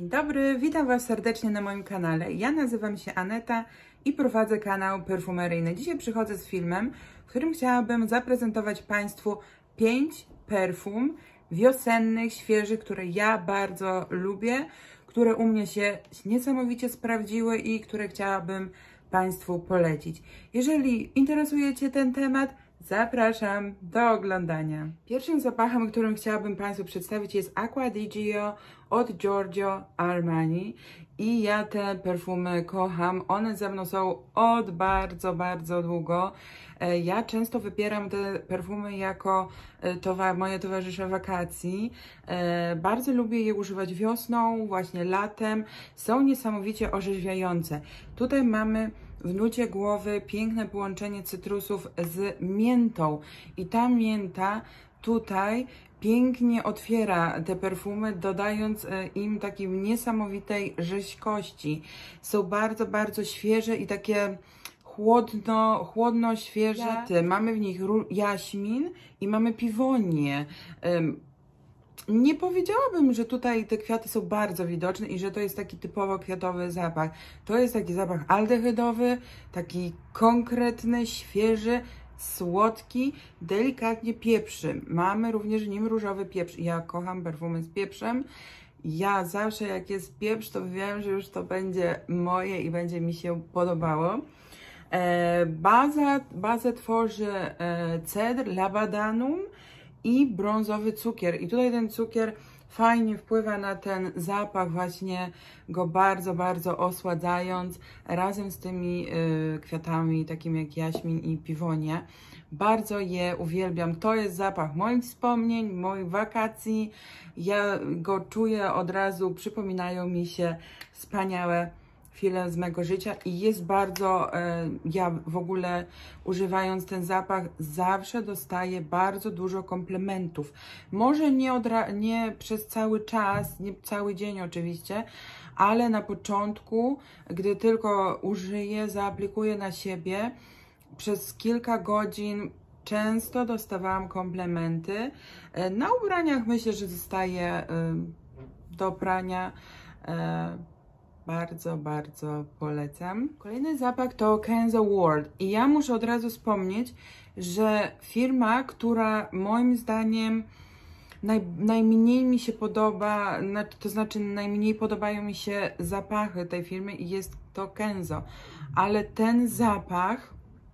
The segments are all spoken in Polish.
Dzień dobry, witam Was serdecznie na moim kanale. Ja nazywam się Aneta i prowadzę kanał perfumeryjny. Dzisiaj przychodzę z filmem, w którym chciałabym zaprezentować Państwu 5 perfum wiosennych, świeżych, które ja bardzo lubię, które u mnie się niesamowicie sprawdziły i które chciałabym Państwu polecić. Jeżeli interesuje Cię ten temat, zapraszam do oglądania. Pierwszym zapachem, którym chciałabym Państwu przedstawić, jest Acqua di Gio od Giorgio Armani i ja te perfumy kocham. One ze mną są od bardzo długo. Ja często wybieram te perfumy jako moje towarzysze wakacji. Bardzo lubię je używać wiosną, właśnie latem. Są niesamowicie orzeźwiające. Tutaj mamy w nucie głowy piękne połączenie cytrusów z miętą i ta mięta tutaj pięknie otwiera te perfumy, dodając im takiej niesamowitej rzeźkości. Są bardzo świeże i takie chłodno świeże. Mamy w nich jaśmin i mamy piwonię. Nie powiedziałabym, że tutaj te kwiaty są bardzo widoczne i że to jest taki typowo kwiatowy zapach. To jest taki zapach aldehydowy, taki konkretny, świeży, słodki, delikatnie pieprzy. Mamy również w nim różowy pieprz. Ja kocham perfumy z pieprzem. Ja zawsze jak jest pieprz, to wiem, że już to będzie moje i będzie mi się podobało. Bazę tworzy cedr, labadanum i brązowy cukier. I tutaj ten cukier fajnie wpływa na ten zapach, właśnie go bardzo osładzając, razem z tymi kwiatami, takimi jak jaśmin i piwonia. Bardzo je uwielbiam. To jest zapach moich wspomnień, moich wakacji. Ja go czuję od razu, przypominają mi się wspaniałe chwilę z mego życia i jest bardzo, ja w ogóle używając ten zapach zawsze dostaję bardzo dużo komplementów. Może nie przez cały czas, nie cały dzień oczywiście, ale na początku, gdy tylko użyję, zaaplikuję na siebie, przez kilka godzin często dostawałam komplementy. Na ubraniach myślę, że zostaje do prania. Bardzo polecam. Kolejny zapach to Kenzo World i ja muszę od razu wspomnieć, że firma, która moim zdaniem najmniej mi się podoba, to znaczy najmniej podobają mi się zapachy tej firmy i jest to Kenzo, ale ten zapach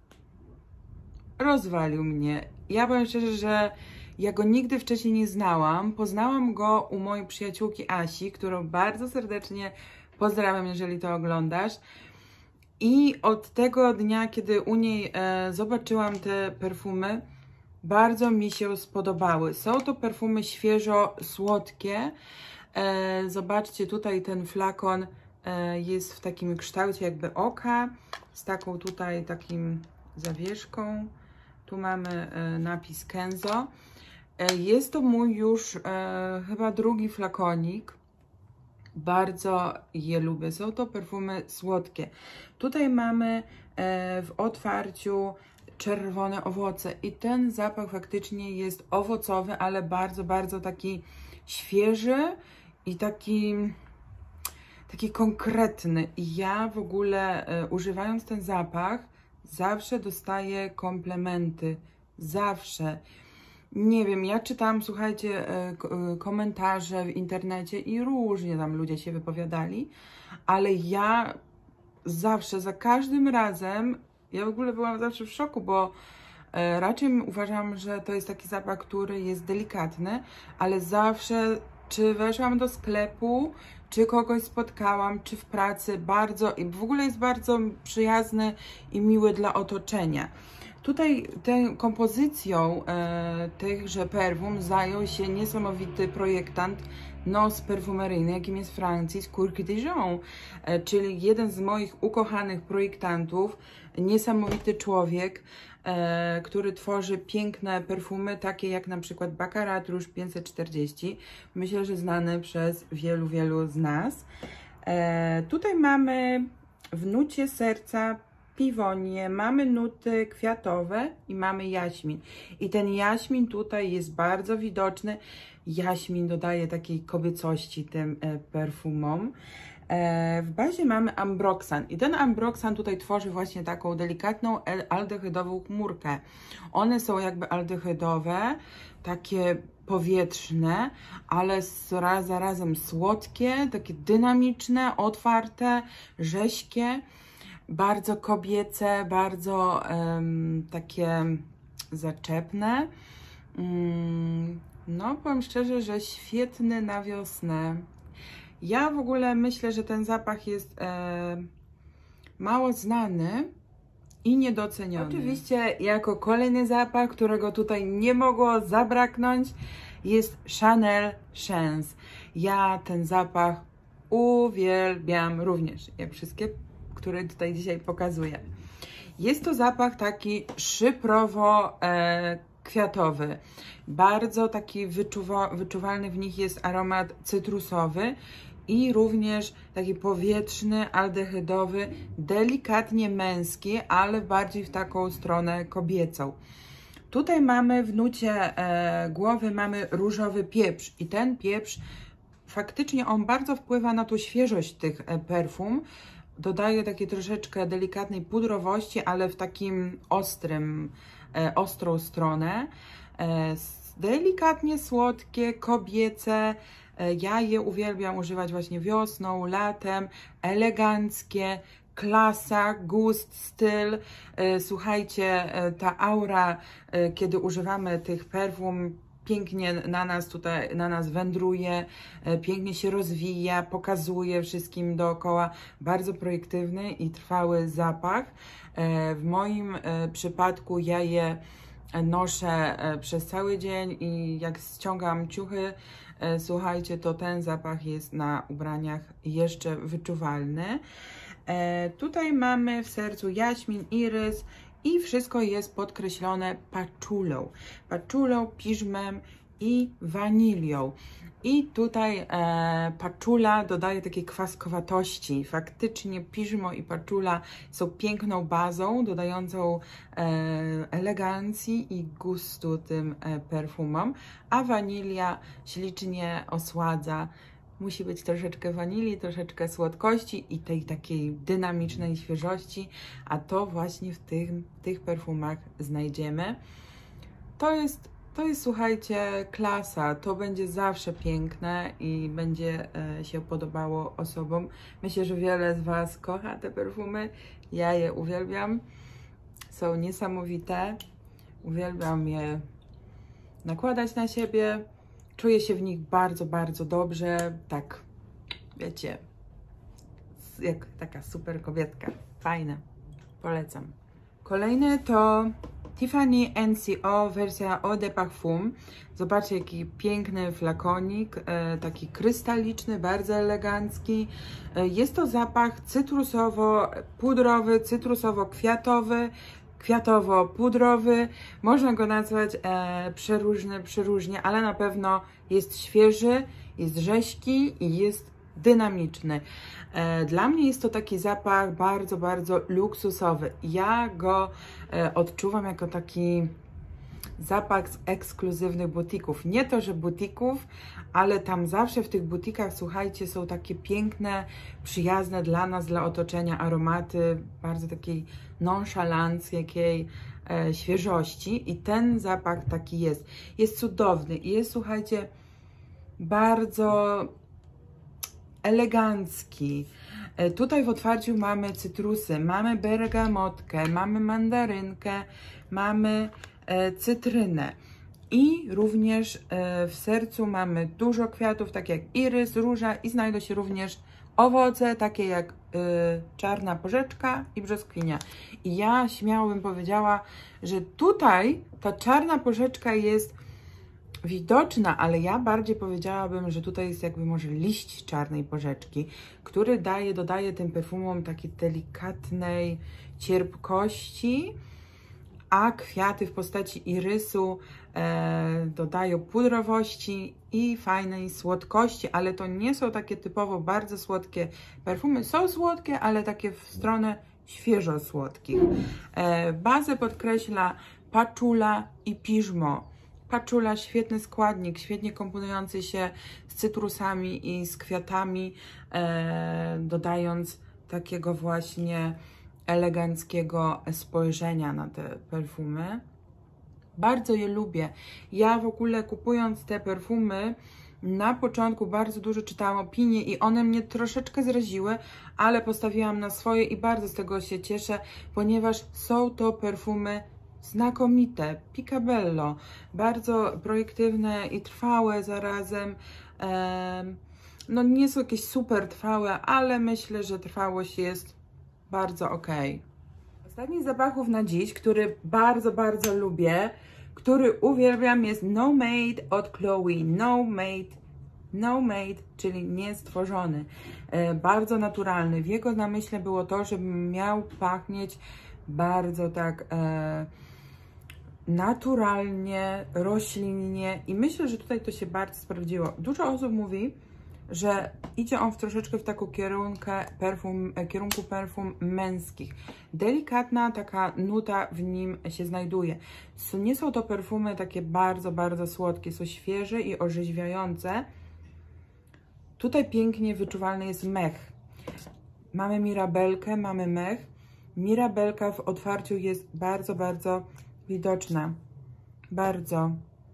rozwalił mnie. Ja powiem szczerze, że ja go nigdy wcześniej nie znałam. Poznałam go u mojej przyjaciółki Asi, którą bardzo serdecznie pozdrawiam, jeżeli to oglądasz. I od tego dnia, kiedy u niej zobaczyłam te perfumy, bardzo mi się spodobały. Są to perfumy świeżo-słodkie. Zobaczcie, tutaj ten flakon jest w takim kształcie jakby oka, z taką tutaj takim zawieszką. Tu mamy napis Kenzo. Jest to mój już chyba drugi flakonik. Bardzo je lubię. Są to perfumy słodkie. Tutaj mamy w otwarciu czerwone owoce i ten zapach faktycznie jest owocowy, ale bardzo taki świeży i taki konkretny. I ja w ogóle używając ten zapach zawsze dostaję komplementy. Zawsze. Nie wiem, ja czytałam, słuchajcie, komentarze w internecie i różnie tam ludzie się wypowiadali, ale ja zawsze, za każdym razem, ja w ogóle byłam zawsze w szoku, bo raczej uważam, że to jest taki zapach, który jest delikatny, ale zawsze, czy weszłam do sklepu, czy kogoś spotkałam, czy w pracy, i w ogóle jest bardzo przyjazny i miły dla otoczenia. Tutaj tą kompozycją tychże perfum zajął się niesamowity projektant nos perfumeryjny, jakim jest Francis Courcq-de-Dijon, czyli jeden z moich ukochanych projektantów, niesamowity człowiek, który tworzy piękne perfumy, takie jak na przykład Baccarat Rouge 540. Myślę, że znany przez wielu z nas. Tutaj mamy w nucie serca piwonie, mamy nuty kwiatowe i mamy jaśmin. I ten jaśmin tutaj jest bardzo widoczny. Jaśmin dodaje takiej kobiecości tym perfumom. W bazie mamy ambroxan i ten ambroxan tutaj tworzy właśnie taką delikatną aldehydową chmurkę. One są jakby aldehydowe, takie powietrzne, ale zarazem słodkie, takie dynamiczne, otwarte, rześkie, bardzo kobiece, bardzo takie zaczepne. No, powiem szczerze, że świetny na wiosnę. Ja w ogóle myślę, że ten zapach jest mało znany i niedoceniony. Oczywiście jako kolejny zapach, którego tutaj nie mogło zabraknąć, jest Chanel Chance. Ja ten zapach uwielbiam również, jak wszystkie, które tutaj dzisiaj pokazuję. Jest to zapach taki szyprowo kwiatowy. Bardzo taki wyczuwalny w nich jest aromat cytrusowy i również taki powietrzny, aldehydowy, delikatnie męski, ale bardziej w taką stronę kobiecą. Tutaj mamy w nucie głowy mamy różowy pieprz i ten pieprz faktycznie on bardzo wpływa na tą świeżość tych perfum. Dodaje takiej troszeczkę delikatnej pudrowości, ale w takim ostrą stronę. Delikatnie słodkie, kobiece. Ja je uwielbiam używać właśnie wiosną, latem. Eleganckie, klasa, gust, styl. Słuchajcie, ta aura, kiedy używamy tych perfum, pięknie na nas wędruje, pięknie się rozwija, pokazuje wszystkim dookoła. Bardzo projektywny i trwały zapach. W moim przypadku ja je noszę przez cały dzień i jak ściągam ciuchy, słuchajcie, to ten zapach jest na ubraniach jeszcze wyczuwalny. Tutaj mamy w sercu jaśmin, irys i wszystko jest podkreślone patchoulą, piżmem i wanilią. I tutaj patchoula dodaje takiej kwaskowatości. Faktycznie piżmo i patchoula są piękną bazą, dodającą elegancji i gustu tym perfumom, a wanilia ślicznie osładza. Musi być troszeczkę wanilii, troszeczkę słodkości i tej takiej dynamicznej świeżości, a to właśnie w tych perfumach znajdziemy. To jest, słuchajcie, klasa. To będzie zawsze piękne i będzie się podobało osobom. Myślę, że wiele z Was kocha te perfumy. Ja je uwielbiam. Są niesamowite. Uwielbiam je nakładać na siebie. Czuję się w nich bardzo, bardzo dobrze. Tak, wiecie, jak taka super kobietka. Fajne. Polecam. Kolejne to Tiffany NCO wersja Eau de Parfum. Zobaczcie, jaki piękny flakonik, taki krystaliczny, bardzo elegancki. Jest to zapach cytrusowo-pudrowy, cytrusowo-kwiatowy, kwiatowo-pudrowy. Można go nazwać przeróżnie, ale na pewno jest świeży, jest rześki i jest dynamiczny. Dla mnie jest to taki zapach bardzo, bardzo luksusowy. Ja go odczuwam jako taki zapach z ekskluzywnych butików. Nie to, że butików, ale tam zawsze w tych butikach, słuchajcie, są takie piękne, przyjazne dla nas, dla otoczenia aromaty, bardzo takiej nonszalanckiej świeżości i ten zapach taki jest. Jest cudowny i jest, słuchajcie, bardzo elegancki. Tutaj w otwarciu mamy cytrusy, mamy bergamotkę, mamy mandarynkę, mamy cytrynę i również w sercu mamy dużo kwiatów, takie jak irys, róża i znajdą się również owoce, takie jak czarna porzeczka i brzoskwinia. I ja śmiało bym powiedziała, że tutaj ta czarna porzeczka jest widoczna, ale ja bardziej powiedziałabym, że tutaj jest jakby może liść czarnej porzeczki, który dodaje tym perfumom takiej delikatnej cierpkości, a kwiaty w postaci irysu dodają pudrowości i fajnej słodkości, ale to nie są takie typowo bardzo słodkie perfumy. Są słodkie, ale takie w stronę świeżo słodkich. Bazę podkreśla patchoula i piżmo. Patchoula, świetny składnik, świetnie komponujący się z cytrusami i z kwiatami, dodając takiego właśnie eleganckiego spojrzenia na te perfumy. Bardzo je lubię. Ja w ogóle kupując te perfumy, na początku bardzo dużo czytałam opinie i one mnie troszeczkę zraziły, ale postawiłam na swoje i bardzo z tego się cieszę, ponieważ są to perfumy znakomite, Picabello, bardzo projektywne i trwałe zarazem. No nie są jakieś super trwałe, ale myślę, że trwałość jest bardzo ok. Ostatni z zapachów na dziś, który bardzo, bardzo lubię, który uwielbiam, jest No Made od Chloe. No Made, czyli niestworzony. Bardzo naturalny. W jego namyśle było to, żeby miał pachnieć bardzo tak naturalnie, roślinnie i myślę, że tutaj to się bardzo sprawdziło. Dużo osób mówi, że idzie on troszeczkę w taką kierunku perfum męskich. Delikatna taka nuta w nim się znajduje. Nie są to perfumy takie bardzo, bardzo słodkie, są świeże i orzeźwiające. Tutaj pięknie wyczuwalny jest mech. Mamy mirabelkę, mamy mech. Mirabelka w otwarciu jest bardzo, bardzo widoczna. Bardzo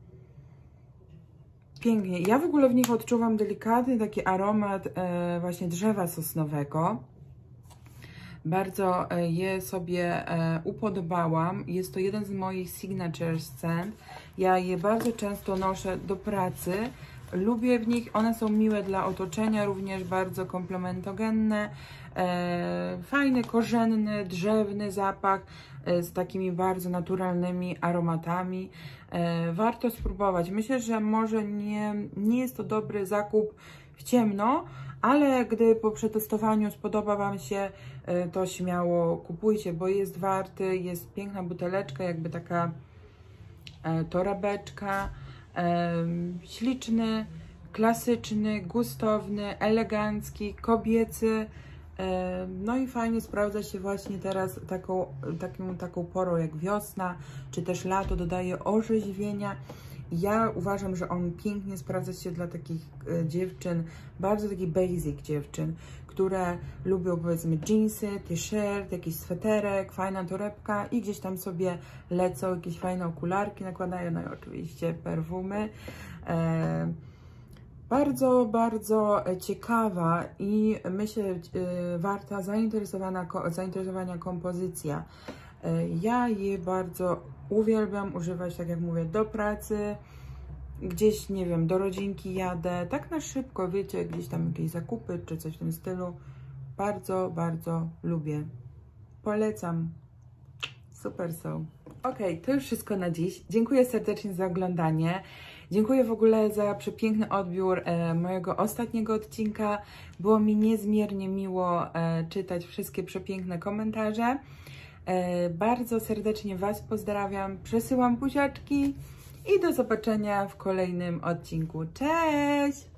pięknie. Ja w ogóle w nich odczuwam delikatny taki aromat właśnie drzewa sosnowego. Bardzo je sobie upodobałam. Jest to jeden z moich signature scent. Ja je bardzo często noszę do pracy. Lubię w nich, one są miłe dla otoczenia, również bardzo komplementogenne. Fajny, korzenny, drzewny zapach z takimi bardzo naturalnymi aromatami. Warto spróbować. Myślę, że może nie jest to dobry zakup w ciemno, ale gdy po przetestowaniu spodoba Wam się, to śmiało kupujcie, bo jest warty, jest piękna buteleczka, jakby taka torebeczka. Śliczny, klasyczny, gustowny, elegancki, kobiecy. No i fajnie sprawdza się właśnie teraz taką porą jak wiosna, czy też lato, dodaje orzeźwienia. Ja uważam, że on pięknie sprawdza się dla takich dziewczyn, bardzo takich basic dziewczyn, które lubią powiedzmy jeansy, t-shirt, jakiś sweterek, fajna torebka i gdzieś tam sobie lecą, jakieś fajne okularki nakładają, no i oczywiście perfumy. Bardzo, bardzo ciekawa i myślę warta zainteresowania kompozycja. Ja je bardzo uwielbiam używać, tak jak mówię, do pracy, gdzieś, nie wiem, do rodzinki jadę, tak na szybko, wiecie, gdzieś tam jakieś zakupy czy coś w tym stylu. Bardzo, bardzo lubię. Polecam. Super są. Ok, to już wszystko na dziś. Dziękuję serdecznie za oglądanie. Dziękuję w ogóle za przepiękny odbiór mojego ostatniego odcinka. Było mi niezmiernie miło czytać wszystkie przepiękne komentarze. Bardzo serdecznie Was pozdrawiam, przesyłam buziaczki i do zobaczenia w kolejnym odcinku. Cześć!